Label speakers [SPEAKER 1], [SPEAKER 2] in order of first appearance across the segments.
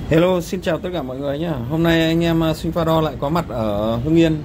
[SPEAKER 1] Hello, xin chào tất cả mọi người nhé. Hôm nay anh em Symphadoor lại có mặt ở Hưng Yên.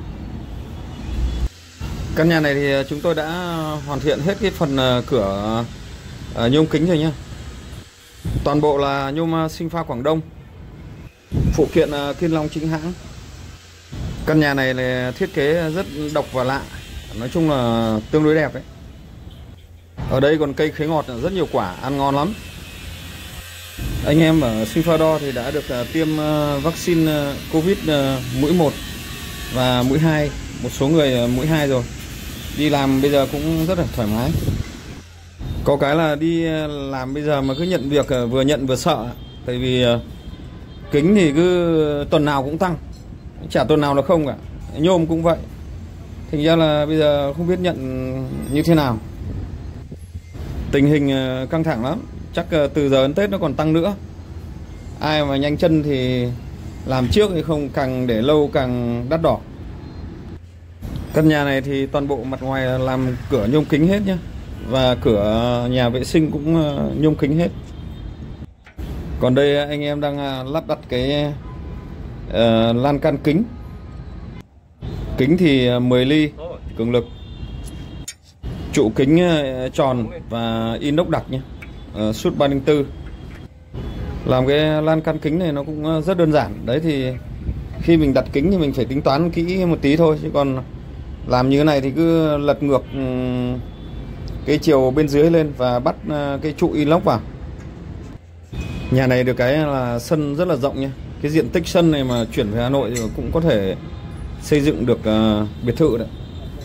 [SPEAKER 1] Căn nhà này thì chúng tôi đã hoàn thiện hết cái phần cửa nhôm kính rồi nhé. Toàn bộ là nhôm Sympha Quảng Đông, phụ kiện Kiên Long chính hãng. Căn nhà này là thiết kế rất độc và lạ, nói chung là tương đối đẹp đấy. Ở đây còn cây khế ngọt rất nhiều quả, ăn ngon lắm. Anh em ở Symphadoor thì đã được tiêm vaccine Covid mũi 1 và mũi 2, một số người mũi 2 rồi. Đi làm bây giờ cũng rất là thoải mái. Có cái là đi làm bây giờ mà cứ nhận việc vừa nhận vừa sợ. Tại vì kính thì cứ tuần nào cũng tăng, chả tuần nào là không cả. Nhôm cũng vậy. Thành ra là bây giờ không biết nhận như thế nào. Tình hình căng thẳng lắm. Chắc từ giờ đến Tết nó còn tăng nữa. Ai mà nhanh chân thì làm trước, hay không càng để lâu càng đắt đỏ. Căn nhà này thì toàn bộ mặt ngoài làm cửa nhôm kính hết nhé. Và cửa nhà vệ sinh cũng nhôm kính hết. Còn đây anh em đang lắp đặt cái lan can kính. Kính thì 10 ly cường lực, trụ kính tròn và inox đặc nhé, suốt 304. Làm cái lan can kính này nó cũng rất đơn giản. Đấy thì khi mình đặt kính thì mình phải tính toán kỹ một tí thôi. Chứ còn làm như thế này thì cứ lật ngược cái chiều bên dưới lên và bắt cái trụ inox vào. Nhà này được cái là sân rất là rộng nha. Cái diện tích sân này mà chuyển về Hà Nội thì cũng có thể xây dựng được biệt thự đấy.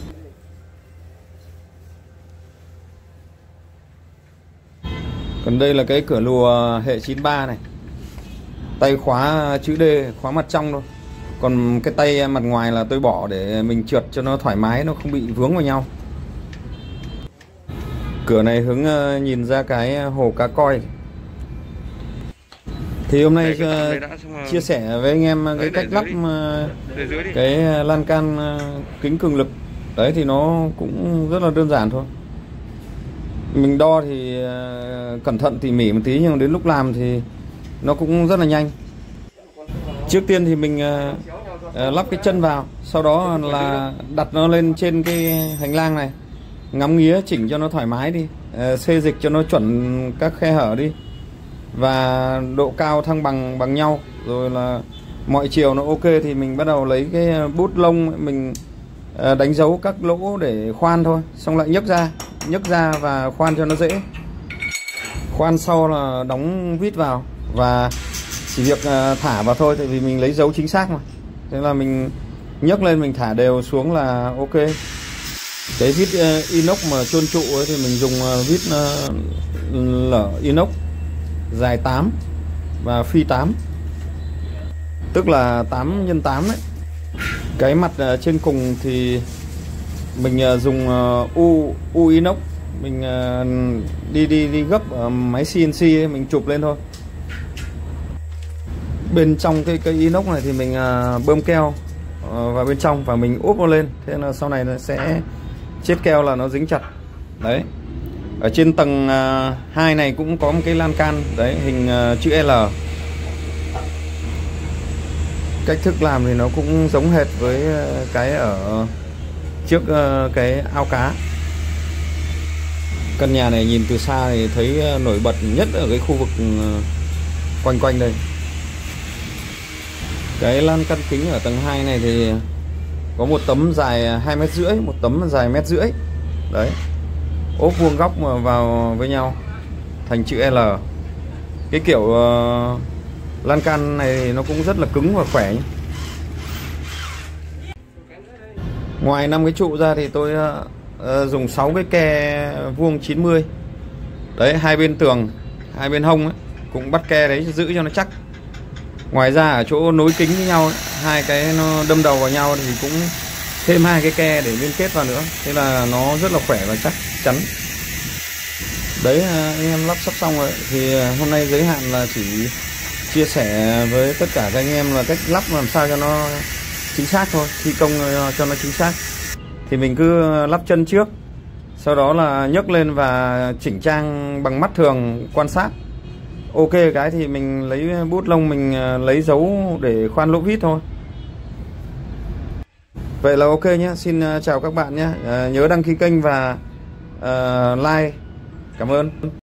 [SPEAKER 1] Còn đây là cái cửa lùa hệ 93 này. Tay khóa chữ D, khóa mặt trong thôi. Còn cái tay mặt ngoài là tôi bỏ để mình trượt cho nó thoải mái, nó không bị vướng vào nhau. Cửa này hướng nhìn ra cái hồ cá coi. Thì hôm nay chia sẻ với anh em cái cách lắp cái lan can kính cường lực. Đấy thì nó cũng rất là đơn giản thôi. Mình đo thì cẩn thận tỉ mỉ một tí, nhưng đến lúc làm thì nó cũng rất là nhanh. Trước tiên thì mình lắp cái chân vào, sau đó là đặt nó lên trên cái hành lang này, ngắm nghía chỉnh cho nó thoải mái đi, xê dịch cho nó chuẩn các khe hở đi, và độ cao thăng bằng nhau, rồi là mọi chiều nó ok thì mình bắt đầu lấy cái bút lông mình đánh dấu các lỗ để khoan thôi, xong lại nhấc ra và khoan cho nó dễ. Khoan sau là đóng vít vào và chỉ việc thả vào thôi, tại vì mình lấy dấu chính xác mà. Thế là mình nhấc lên mình thả đều xuống là ok. Cái vít inox mà chôn trụ ấy thì mình dùng vít lở inox dài 8 và phi 8, tức là 8x8 đấy. Cái mặt trên cùng thì mình dùng u inox, mình đi gấp máy CNC ấy, mình chụp lên thôi. Bên trong cái inox này thì mình bơm keo vào bên trong và mình úp nó lên, thế là sau này nó sẽ chết keo là nó dính chặt. Đấy. Ở trên tầng 2 này cũng có một cái lan can đấy, hình chữ L. Cách thức làm thì nó cũng giống hệt với cái ở trước cái ao cá. Căn nhà này nhìn từ xa thì thấy nổi bật nhất ở cái khu vực quanh đây. Cái lan can kính ở tầng 2 này thì có một tấm dài 2,5 m, một tấm dài 1,5 m. Đấy. Ốp vuông góc mà vào với nhau thành chữ L. Cái kiểu lan can này thì nó cũng rất là cứng và khỏe nhé. Ngoài 5 cái trụ ra thì tôi dùng 6 cái ke vuông 90. Đấy, hai bên tường, hai bên hông ấy, cũng bắt ke đấy giữ cho nó chắc. Ngoài ra ở chỗ nối kính với nhau ấy, hai cái nó đâm đầu vào nhau thì cũng thêm 2 cái ke để liên kết vào nữa. Thế là nó rất là khỏe và chắc chắn. Đấy, anh em lắp sắp xong rồi. Thì hôm nay giới hạn là chỉ chia sẻ với tất cả các anh em là cách lắp làm sao cho nó chính xác thôi, thi công cho nó chính xác. Thì mình cứ lắp chân trước, sau đó là nhấc lên và chỉnh trang bằng mắt thường quan sát. ok cái thì mình lấy bút lông mình lấy dấu để khoan lỗ vít thôi. Vậy là ok nhé. Xin chào các bạn nhé. Nhớ đăng ký kênh và like. Cảm ơn.